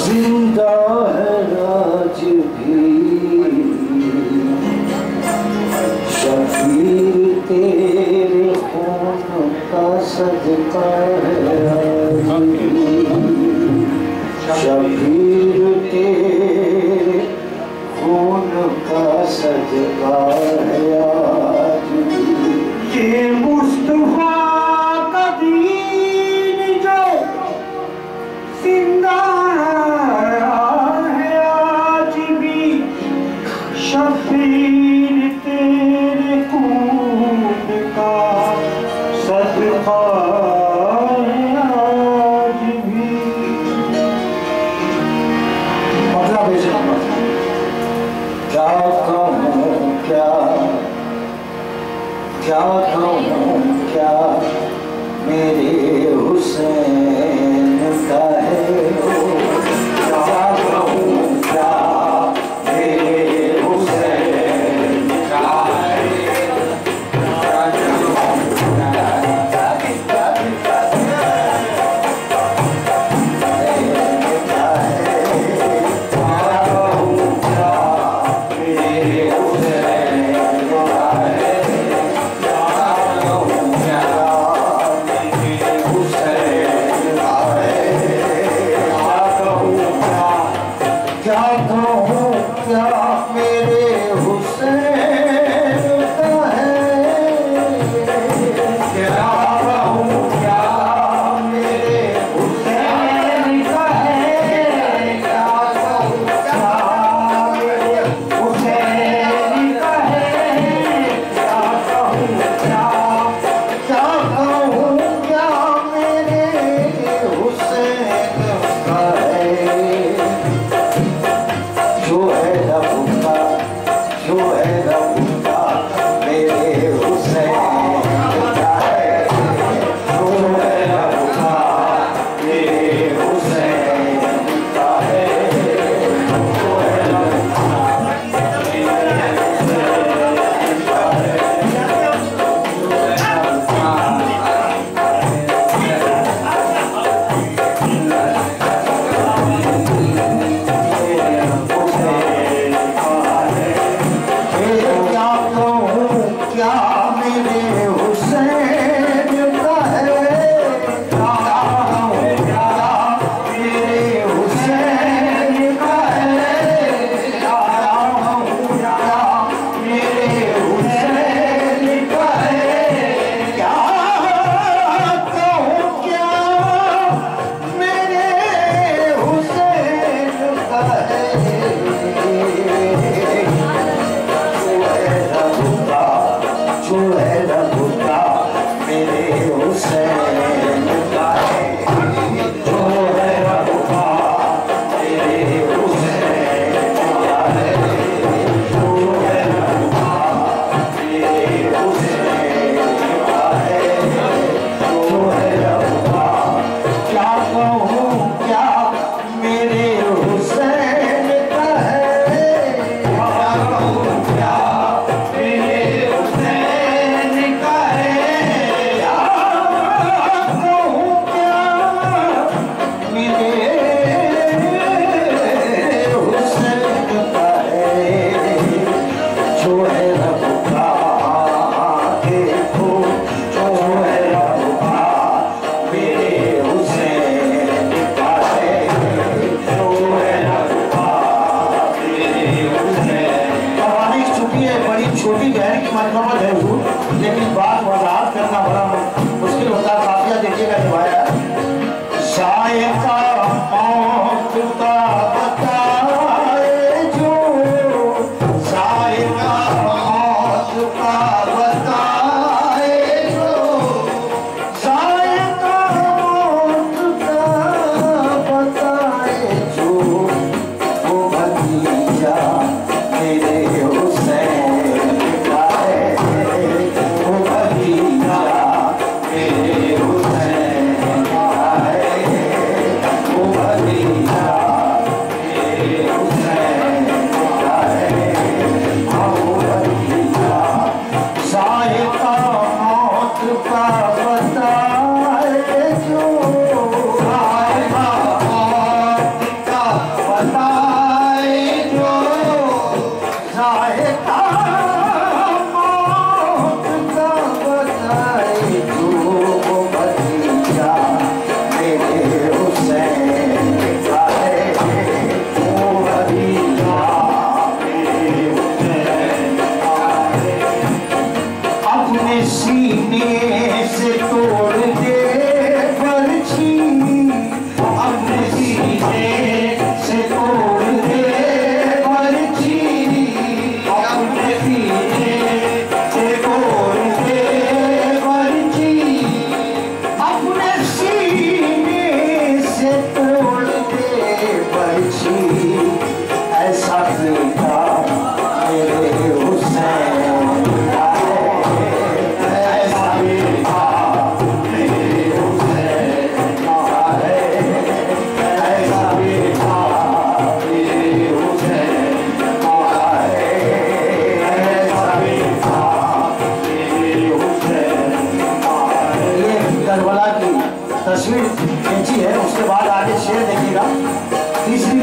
जिंदा है आज भी शबीर तेरे खून का सदका है आज भी शबीर तेरे खून का सदका है आज भी ये मुस्तफा का दीन जो जिंदा है आज भी शबीर तेरे खून का सदका है आज भी। मतलब क्या कहूँ क्या कहूँ क्या मेरे हुसैन का है क्या कहूँ क्या मेरे हुसैन का है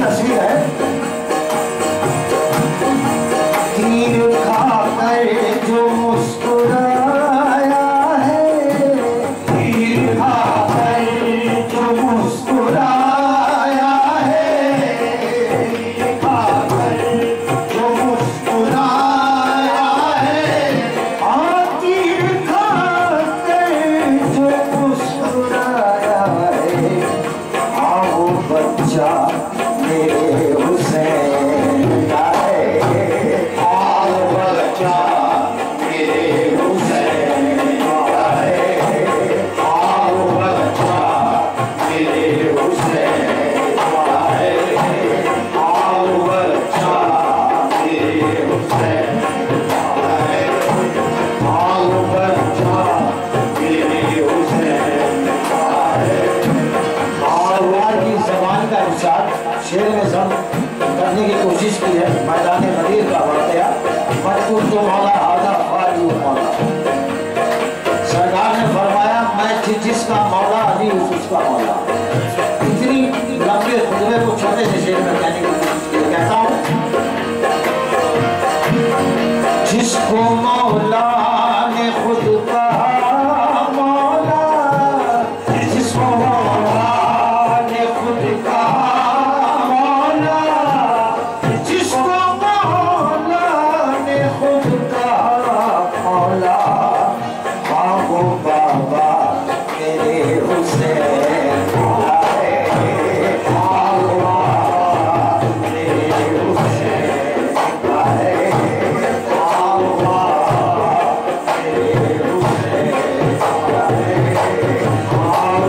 तस्वीर है। तीर खाकर जो मुस्कुराया है, तीर खाकर जो मुस्कुराया है, तीर खाकर जो मुस्कुराया है, तीर खाकर जो मुस्कुराया है, वो बच्चा मेरे हुसैन का है, वो बच्चा मेरे हुसैन का है, वो बच्चा मेरे हुसैन का है, वो बच्चा मेरे हुसैन का है, वो बच्चा मेरे हुसैन का है। की जबान का इरशाद शेर में सब करने की कोशिश की है। मैदान गदीर का वाक़या मजबूर तो मौला आजा फालू मौला। सरकार ने फरमाया मैं जिसका मौला अली उसका मौला। इतनी लंबे खुतबे को छोटे से शेर में कहने की कोशिश की। कहता हूँ जिसको मौला ने खुद कहा मौला, जिसको मौला ने खुद कहा मौला, जिसको मौला ने खुद कहा मौला, वो बाबा मेरे हुसैन का है, वो बाबा मेरे हुसैन का है, वो बाबा मेरे हुसैन का है, वो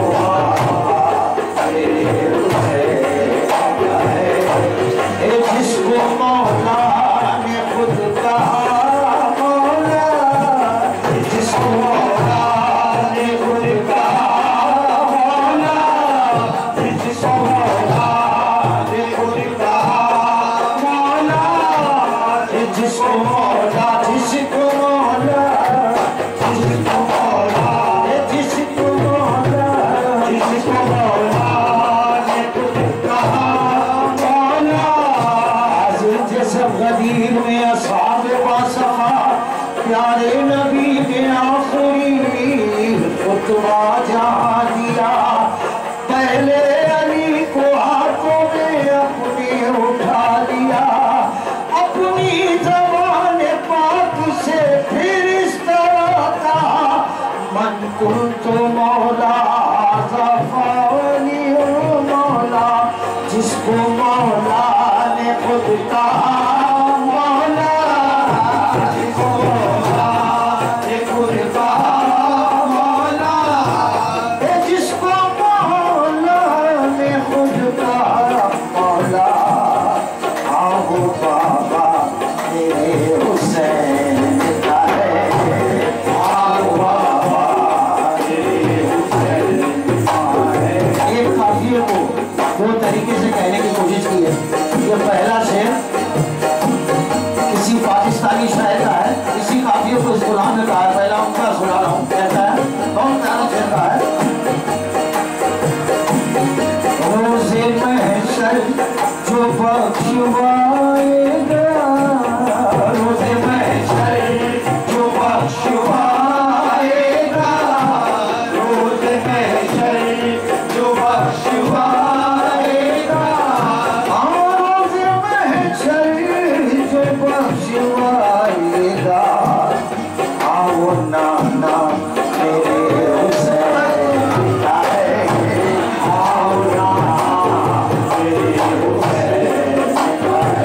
बाबा मेरे हुसैन का है। जिसको मौला ने खुद कहा मौला, जिसको मौला ने खुद कहा मौला, जिसको मौला ने खुद कहा मौला, जिसको मौला, जिसको मौला, जिसको मौला, जिसको मौला, जिसको मौला ने खुद कहा मौला। सब गदीर में असहाब वासफा प्यारे नबी ने आखिरी खुतबा जहाँ दिया, पहले अली को हाथों में अपने उठा लिया, अपनी ज़बान पाक से फिर इस तरह कहा मन कुंतु मौला ज़फ़ावली मौला, जिसको मौला ने खुद कहा मौला, जिसको मौला ने खुद कहा मौला, जिसको मौला ने खुद कहा मौला, वो बाबा मेरे हुसैन का है, वो बाबा मेरे हुसैन का है। एक काफिये को दो तरीके से कहने की कोशिश की है। ये पहला शेर किसी पाकिस्तानी शायर का है, इसी काफिये को इस गुलाम ने कहा है। पहला उनका सुना रहा हूँ, कहता है बहुत प्यारा शेर का है। रोज़े महशर जो बख्शवाएगा, रोज़े महशर जो बख्शवाएगा, रोज़े महशर जो बख्शवाएगा, रोज़े महशर जो बख्शवाएगा, आओ नाना मेरे हुसैन का है, आओ नाना मेरे हुसैन का है।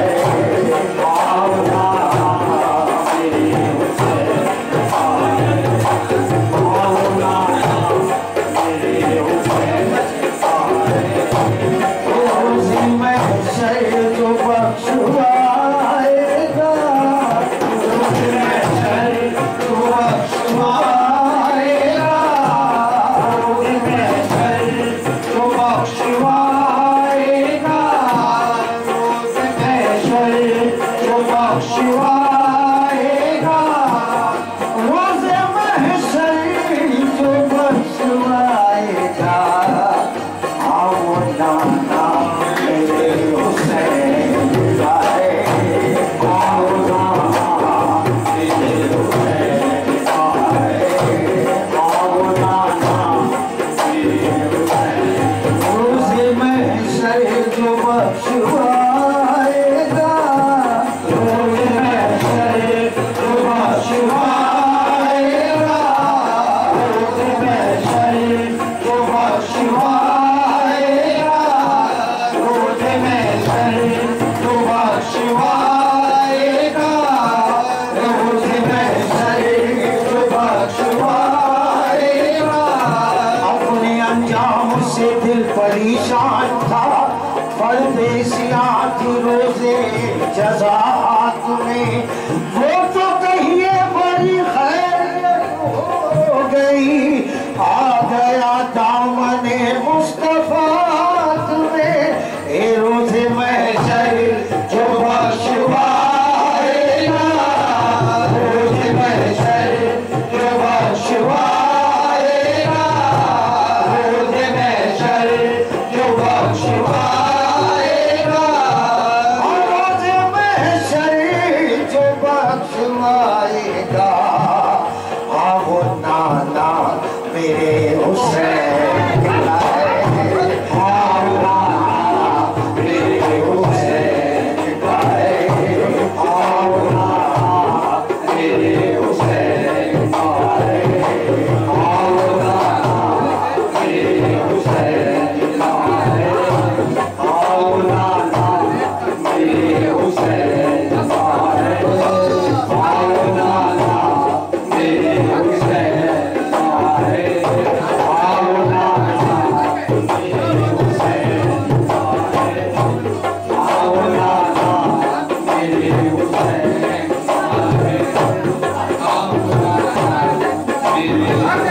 बख्शवाएगा, रोज़ महशर जो बख्शवाएगा, रोज़ महशर जो बख्शवाएगा, रोज़ महशर जो बख्शवाएगा, रोज़ महशर जो बख्शवाएगा। अपने अंजाम से दिल परेशान था, परदेसियाँ थी रोज़े जज़ात में, वो तो कहिए बड़ी खैर हो गई, आ गया दामने मुस्तफा तुम्हें, ए रोज़े महशर जो बख्शवाएगा, रोज़े महशर जो बख्शवाएगा, रोज़े महशर जो बख्शवाएगा, रोज़े महशर जो बख्शवाएगा। हाँ वो नाना मेरे हुसैन का है, हाँ वो नाना मेरे हुसैन का है, हाँ वो नाना मेरे हुसैन का है, हाँ वो नाना मेरे हुसैन का है, हाँ वो नाना मेरे हुसैन का है, हाँ वो नाना मेरे हुसैन का है, हाँ वो नाना मेरे हुसैन का है, हाँ वो नाना मेरे हुसैन का है, हाँ वो नाना मेरे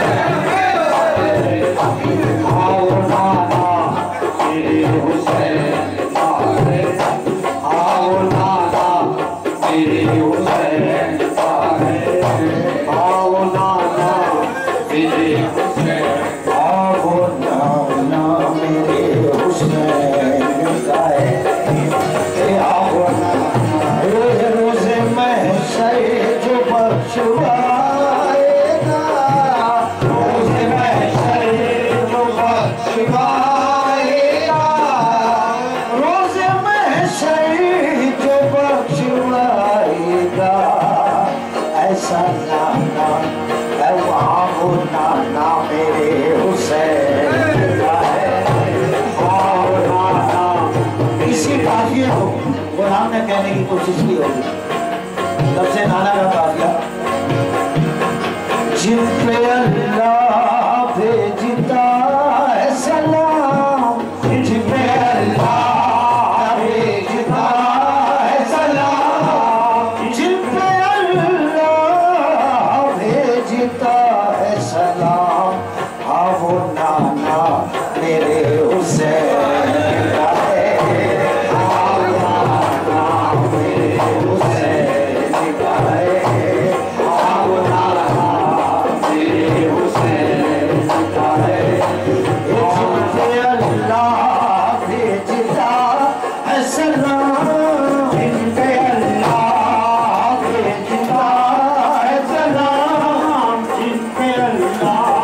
हुसैन का है, हाँ वो नाना मेरे हुसैन का है, हाँ वो नाना मेरे हुसैन, हाँ वो नाना मेरे हुसैन का है, हाँ वो नाना रोज़े महशर जो बख्शवाएगा, रोज़े महशर जो बख्शवाएगा, रोज़े महशर जो बख्शवाएगा। ऐसा नाना है वहाँ वो नाना मेरे हुसैन का है, हाँ वो नाना। इसी काफिये को गुलाम ने कहने की कोशिश की होगी, तब से नाना का काफिया जिन पे अल्लाह भेजता है सलाम, जिन पे अल्लाह भेजता है सलाम, जिन पे अल्लाह भेजता है सलाम, हाँ वो नाना मेरे हुसैन का है, हाँ वो नाना मेरे हुसैन का है, हाँ वो नाना मेरे हुसैन का है, जिनपे अल्लाह भेजता है सलाम, जिनपे अल्लाह भेजता है सलाम, जिनपे अल्लाह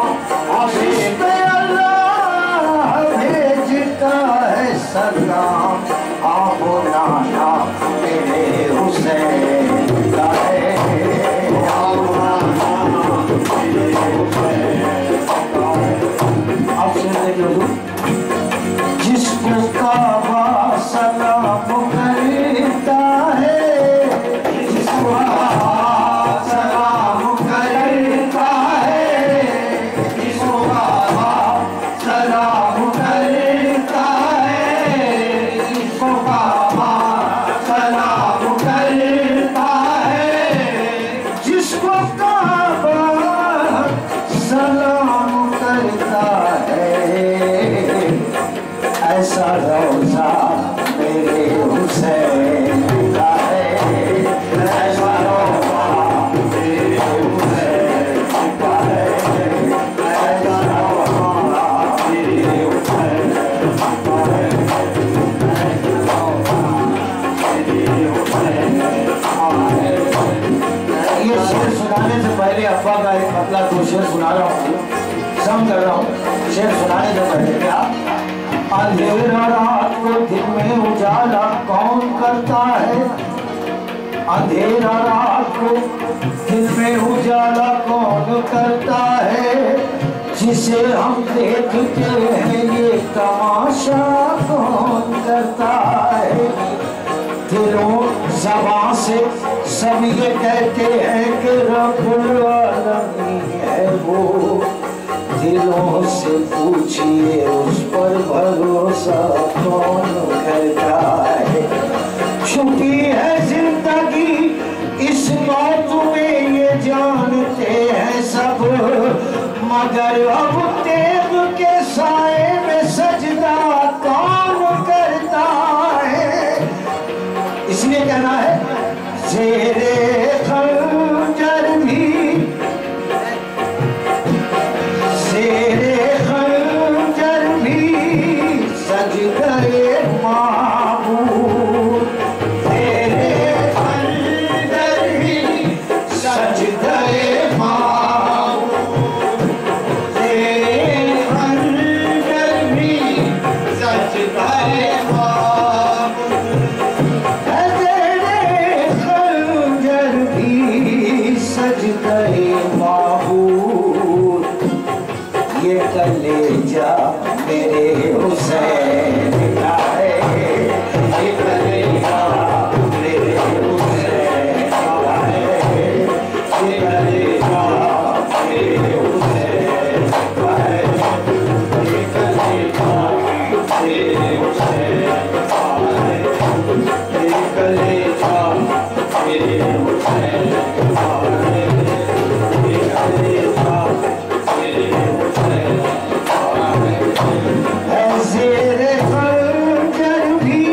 भेजता है सलाम, हाँ वो नाना मेरे हुसैन का है, हाँ वो नाना मेरे हुसैन का है। आप सुन रहे हो जिसको काबा सलाम करता है, जिसको काबा सलाम करता है, जिसको काबा सलाम करता है, जिसको काबा सलाम करता है, जिसको काबा सलाम करता है, ऐसा रोज़ा मेरे हुसैन का है, ऐसा रोज़ा मेरे हुसैन का है, ऐसा रोज़ा मेरे हुसैन का है, ऐसा रोज़ा मेरे हुसैन का है। ये शेर सुनाने से पहले अब्बा का एक मतलब दो शेर सुना रहा हूँ, सम कर रहा हूँ। शेर सुनाने से पहले क्या अंधेरा रात को दिन में उजाला कौन करता है? अंधेरा रात को दिन में उजाला कौन करता है? जिसे हम देखते हैं ये तमाशा कौन करता है? दिलों ज़बान से सब ये कहते हैं कि रब्बुल आलमीन है वो। दिलों से पूछिए उस पर भरोसा कौन करता है? छुट्टी है जिंदगी इस मौत में ये जानते हैं सब, मगर अब तेग के साए में सजदा कौन करता है? इसलिए कहना है ज़ेरे खंजर भी, ज़ेरे खंजर भी सजदे माबूद, ज़ेरे खंजर भी सजदे माबूद, ज़ेरे खंजर भी सजदे ये कलेजा मेरे हुसैन का है, ये कलेजा मेरे हुसैन का है, ये कलेजा मेरे हुसैन का है, ये कलेजा मेरे हुसैन का है, ये कलेजा मेरे हुसैन का है, ये कलेजा ज़ेरे खंजर भी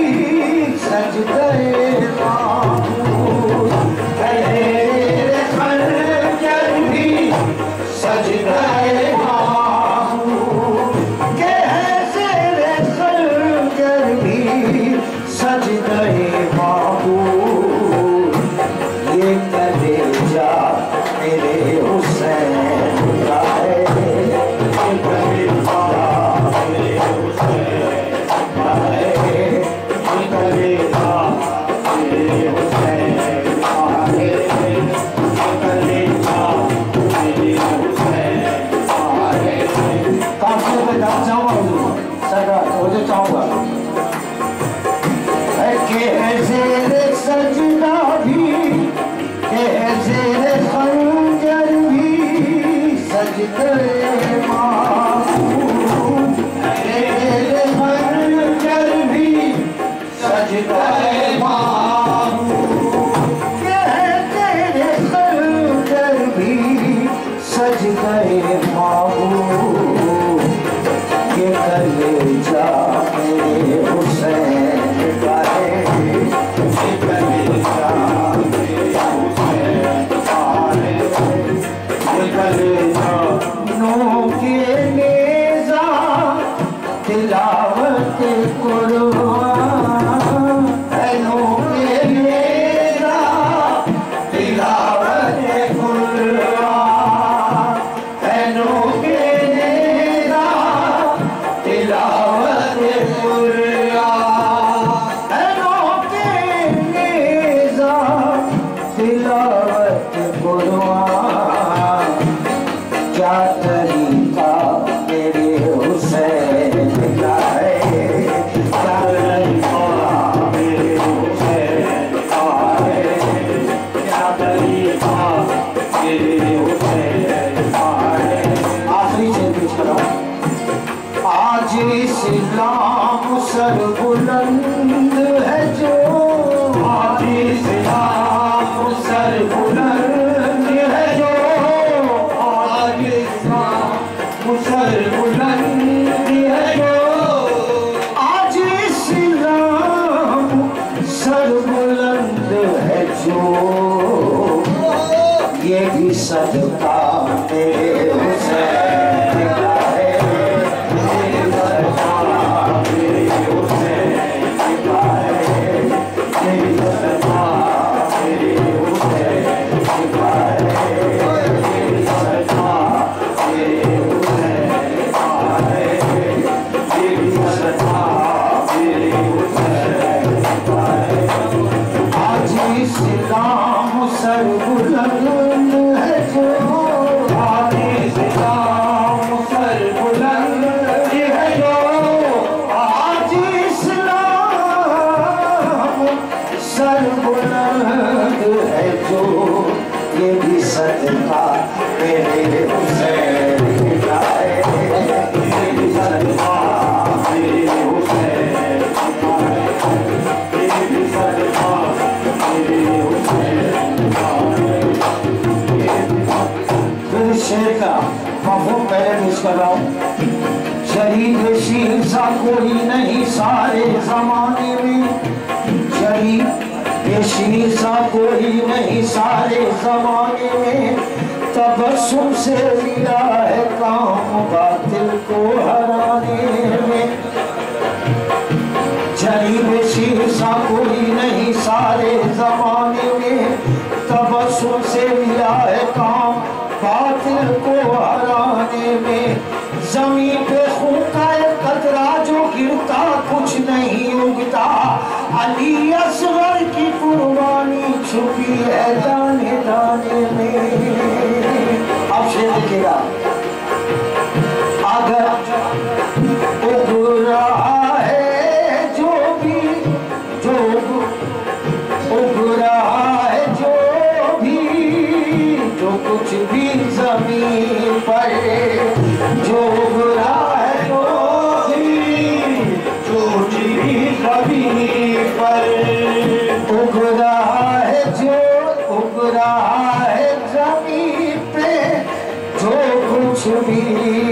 सजदे माबूद, ज़ेरे खंजर भी सजदे माबूद, के ज़ेरे खंजर भी सजदे माबूद। ये कलेजा मेरे हुसैन का है, ये कलेजा मेरे हुसैन का है, ये कलेजा मेरे हुसैन का है, ये कलेजा मेरे हुसैन का है। काफिले पे डाल जाऊंगा सरदार, मुझे चाहूंगा के ज़ेरे सजदा भी, के ज़ेरे खंजर भी सजदे माबूद, ज़ेरे खंजर भी सजदे माबूद, के ज़ेरे खंजर भी सजदे माबूद। ये कलेजा मेरे हुसैन का है, ये कलेजा मेरे हुसैन का है, ये कलेजा नूह के नेज़ा तिलावत कुरान है, नूह के नेज़ा तिलावत कुरान है, नूह के नेज़ा तिलावत कुरान है, नूह के नेज़ा तिलावत कुरान। क्या तरीका मेरे हुसैन का है, क्या तरीका मेरे हुसैन का है, क्या तरीका मेरे हुसैन का है। आखिरी से कुछ करो। आज इस्लाम सर बुलंद है जो, आज इस्लाम सर बुलंद है जो, आज इस्लाम सर बुलंद है जो, आज इस्लाम सर बुलंद है जो। ये भी सदका मेरे हुसैन का है, ये सदका मेरे हुसैन का है, ये सदका मेरे हुसैन का है, ये सदका मेरे हुसैन का है, ये सदका मेरे सरबुलंद है जो, ये भी सदका मेरे हुसैन का है, ये भी सदका मेरे हुसैन का है, ये भी सदका मेरे हुसैन का है। फिर शेर का मफ़हूम पहले मिस कर रहा हूँ। शरीफ शीर सा कोई नहीं सारे जमाने में, शरीफ शीर सा कोई नहीं सारे जमाने में, तबस्सुम से लिया है काम बातिल को हराने में। शरीफ शीर सा कोई नहीं सारे जमाने में, तबस्सुम से लिया है काम बातिल को हराने में। जमीन पे खून का एक कतरा जो गिरता कुछ नहीं उगता, अली असगर की कुर्बानी छुपी है दाने दाने में। अब शेर देखिएगा, अगर उग रहा है जो भी, जो उग रहा है जो भी, जो कुछ भी जमीन पर, जो उग रहा है जो भी, जो भी जमीन पर उग रहा है, जो उग रहा है जमीन पे, जो कुछ भी,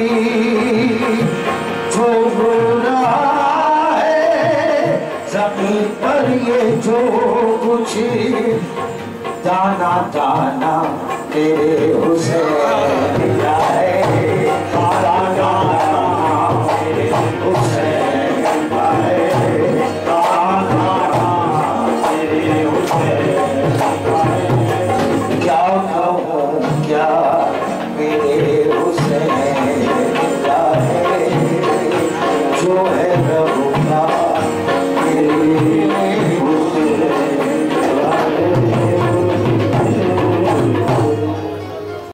जो उग रहा है जमीन पर, ये जो कुछ दाना दाना तेरे हुसैन का है।